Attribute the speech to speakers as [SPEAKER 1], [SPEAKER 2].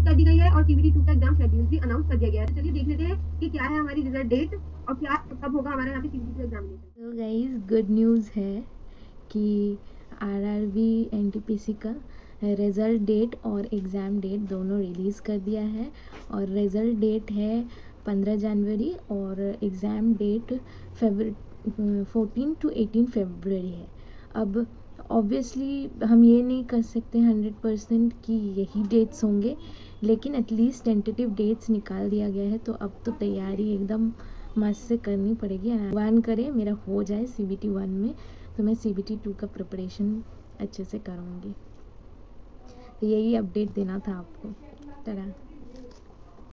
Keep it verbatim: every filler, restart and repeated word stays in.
[SPEAKER 1] कर दी गई है और सीबीटी टू का एग्जाम शेड्यूल भी अनाउंस कर दिया गया है। चलिए देख लेते हैं कि क्या है हमारी रिजल्ट डेट और क्या कब होगा हमारे यहाँ पे सीबीटी टू एग्जामिनेशन।
[SPEAKER 2] तो गाइस गुड न्यूज़ है कि आरआरबी एनटीपीसी का रिज़ल्ट डेट और एग्ज़ाम डेट दोनों रिलीज़ कर दिया है और रिज़ल्ट डेट है पंद्रह जनवरी और exam date Feb fourteen to eighteen February है। अब ऑब्वियसली हम ये नहीं कर सकते हंड्रेड परसेंट कि यही डेट्स होंगे, लेकिन एटलीस्ट टेंटेटिव डेट्स निकाल दिया गया है, तो अब तो तैयारी एकदम मस्त से करनी पड़ेगी। भगवान करे मेरा हो जाए सीबीटी वन में, तो मैं सीबीटी टू का प्रिपरेशन अच्छे से करूँगी। तो यही अपडेट देना था आपको। टाटा।